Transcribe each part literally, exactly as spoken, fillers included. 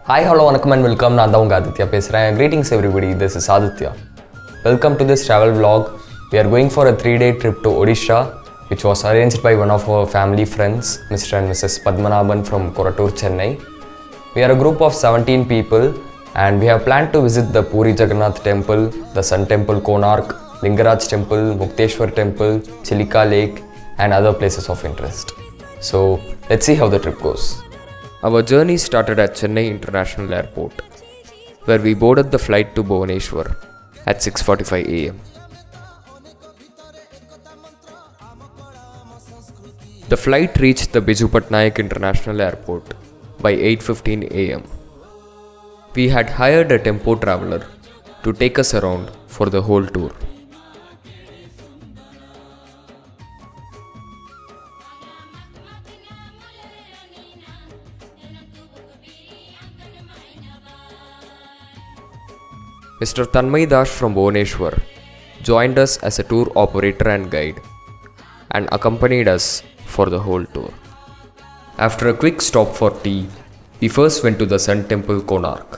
Hi, hello, vanakkam and welcome. நான் தான் உங்க ஆதித்யா பேசுறேன். Greetings everybody. This is Aditya. Welcome to this travel vlog. We are going for a three-day trip to Odisha, which was arranged by one of our family friends, Mister and Missus Padmanabhan from Korattur, Chennai. We are a group of seventeen people and we have planned to visit the Puri Jagannath Temple, the Sun Temple Konark, Lingaraj Temple, Mukteshwar Temple, Chilika Lake and other places of interest. So let's see how the trip goes. Our journey started at Chennai International Airport, where we boarded the flight to Bhubaneswar at six forty-five a m The flight reached the Biju Patnaik International Airport by eight fifteen a m We had hired a tempo traveler to take us around for the whole tour. Mister Tanmay Das from Bhubaneswar joined us as a tour operator and guide and accompanied us for the whole tour. After a quick stop for tea, we first went to the Sun Temple Konark.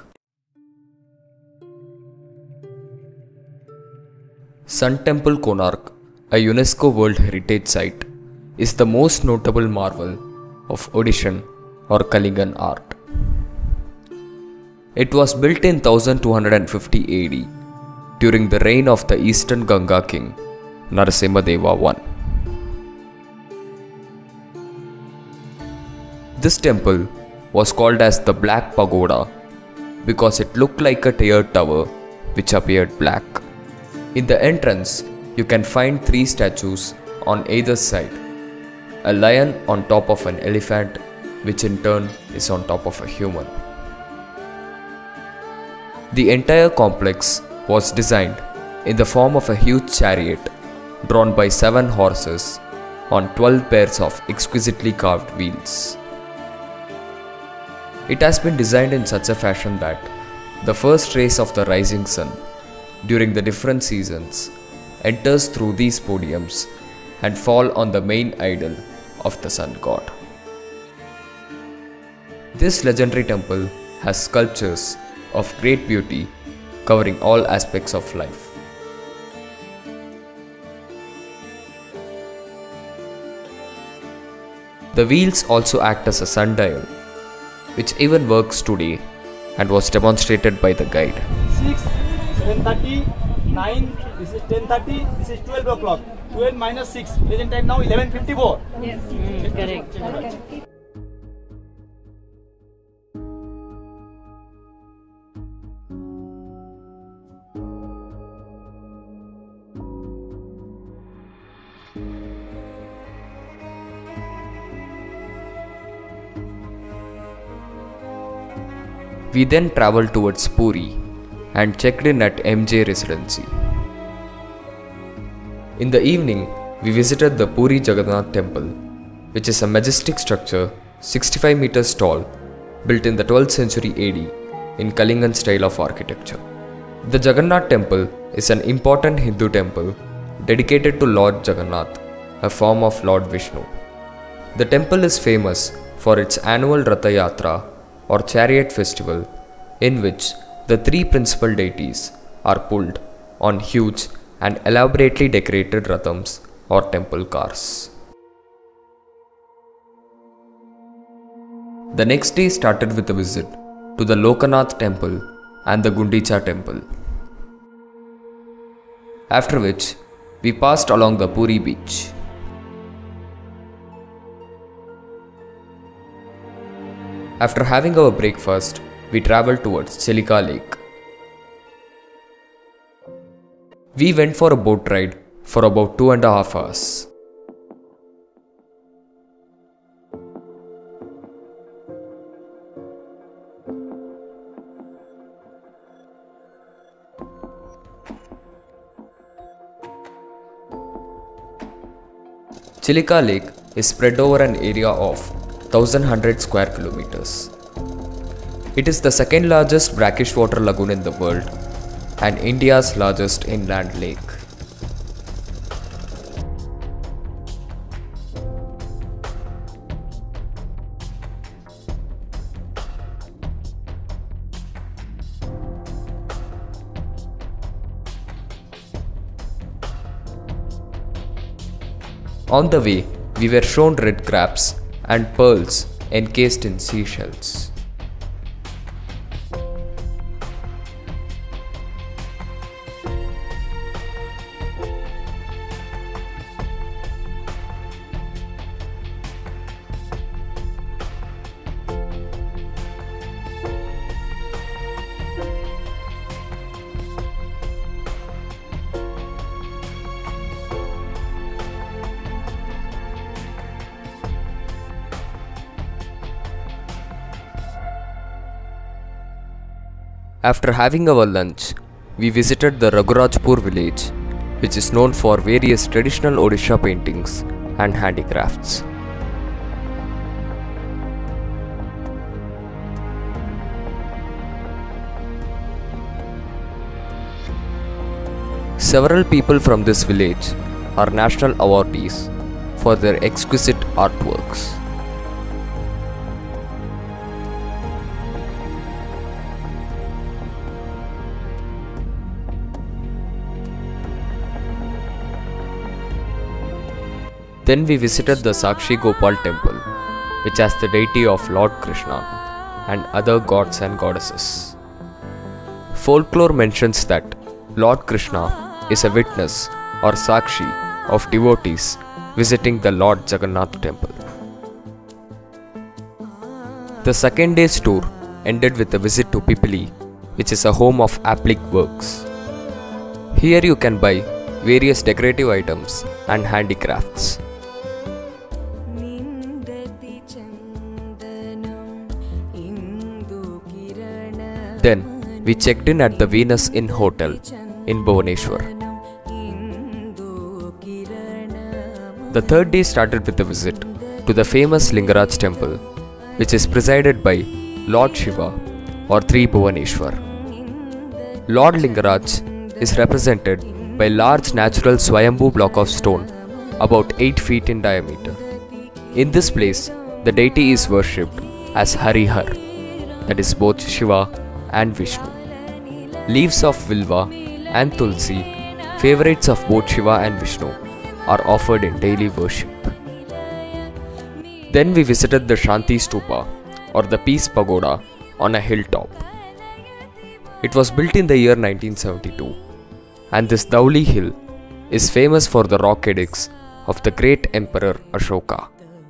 Sun Temple Konark, a UNESCO World Heritage Site, is the most notable marvel of Odishan or Kalingan art. It was built in twelve fifty A D during the reign of the Eastern Ganga king Narasimhadeva the First. This temple was called as the Black Pagoda because it looked like a tiered tower which appeared black. In the entrance, you can find three statues on either side, a lion on top of an elephant, which in turn is on top of a human. The entire complex was designed in the form of a huge chariot drawn by seven horses on twelve pairs of exquisitely carved wheels. It has been designed in such a fashion that the first rays of the rising sun during the different seasons enters through these podiums and fall on the main idol of the sun god. This legendary temple has sculptures of great beauty covering all aspects of life. The wheels also act as a sundial, which even works today and was demonstrated by the guide. six, seven thirty, nine, this is ten thirty, this is twelve o'clock. twelve minus six, present time now eleven fifty-four. Yes, mm, correct. Okay. We then travelled towards Puri and checked in at M J Residency. In the evening, we visited the Puri Jagannath Temple, which is a majestic structure sixty-five meters tall, built in the twelfth century A D in Kalingan style of architecture. The Jagannath Temple is an important Hindu temple dedicated to Lord Jagannath, a form of Lord Vishnu. The temple is famous for its annual Ratha Yatra or chariot festival, in which the three principal deities are pulled on huge and elaborately decorated rathams or temple cars. The next day started with a visit to the Lokanath temple and the Gundicha temple, after which we passed along the Puri beach. After having our breakfast, we travelled towards Chilika Lake. We went for a boat ride for about two and a half hours. Chilika Lake is spread over an area of one thousand one hundred square kilometers. It is the second largest brackish water lagoon in the world and India's largest inland lake. On the way, we were shown red crabs and pearls encased in seashells. After having our lunch, we visited the Raghurajpur village, which is known for various traditional Odisha paintings and handicrafts. Several people from this village are national awardees for their exquisite artworks. Then we visited the Sakshi Gopal temple, which has the deity of Lord Krishna and other gods and goddesses. Folklore mentions that Lord Krishna is a witness or Sakshi of devotees visiting the Lord Jagannath temple. The second day's tour ended with a visit to Pipili, which is a home of applique works. Here you can buy various decorative items and handicrafts. Then we checked in at the Venus Inn Hotel in Bhubaneswar. The third day started with a visit to the famous Lingaraj temple, which is presided by Lord Shiva or Three Bhuvaneshwar. Lord Lingaraj is represented by large natural Swayambhu block of stone about eight feet in diameter. In this place, the deity is worshipped as Harihar, that is both Shiva and Vishnu. Leaves of Vilva and Tulsi, favorites of both Shiva and Vishnu, are offered in daily worship. Then we visited the Shanti Stupa or the Peace Pagoda on a hilltop. It was built in the year nineteen seventy-two, and this Dhauli hill is famous for the rock edicts of the great Emperor Ashoka.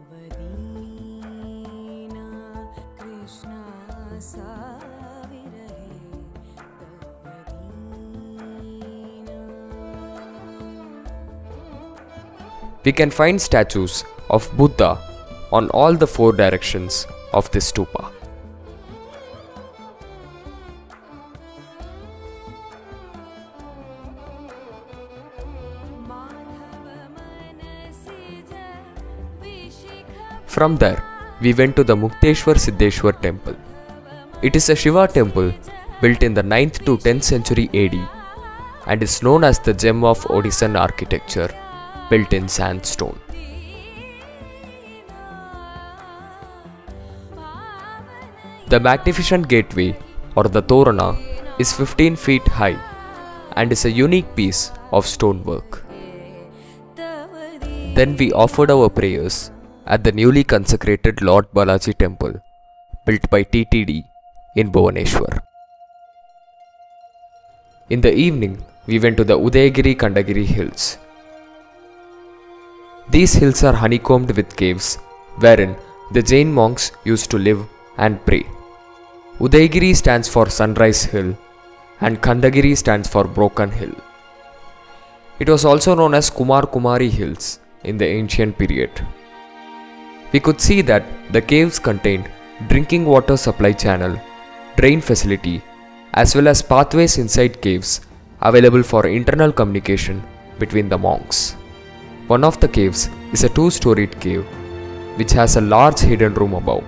We can find statues of Buddha on all the four directions of this stupa. From there, we went to the Mukteshwar Siddheshwar temple. It is a Shiva temple built in the ninth to tenth century A D and is known as the gem of Odishan architecture, built in sandstone. The magnificent gateway or the Torana is fifteen feet high and is a unique piece of stonework. Then we offered our prayers at the newly consecrated Lord Balaji temple built by T T D in Bhubaneswar. In the evening, we went to the Udayagiri Kandagiri hills. These hills are honeycombed with caves wherein the Jain monks used to live and pray. Udayagiri stands for Sunrise Hill and Kandagiri stands for Broken Hill. It was also known as Kumar Kumari Hills in the ancient period. We could see that the caves contained drinking water supply channel, drain facility, as well as pathways inside caves available for internal communication between the monks. One of the caves is a two-storied cave which has a large hidden room above.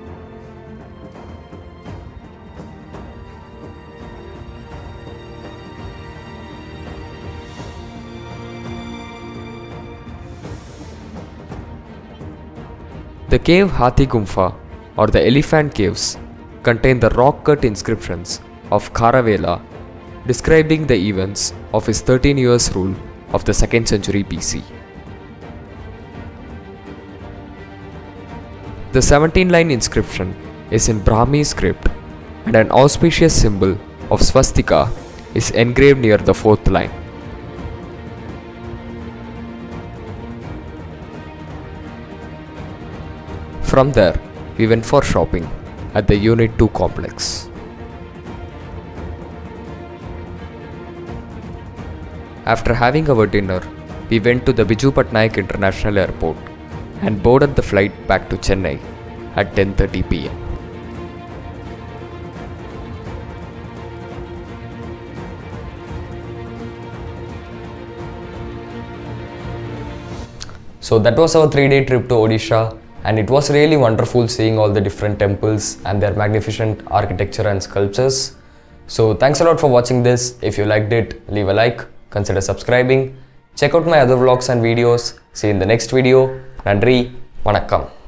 The cave Hathi Gumpha or the Elephant Caves contain the rock-cut inscriptions of Kharavela describing the events of his thirteen years rule of the second century B C. The seventeen line inscription is in Brahmi script and an auspicious symbol of swastika is engraved near the fourth line. From there, we went for shopping at the Unit two complex. After having our dinner, we went to the Biju Patnaik International Airport and boarded the flight back to Chennai at ten thirty p m So that was our three-day trip to Odisha, and it was really wonderful seeing all the different temples and their magnificent architecture and sculptures. So thanks a lot for watching this. If you liked it, leave a like, consider subscribing. Check out my other vlogs and videos. See you in the next video. Nandri, Vanakkam.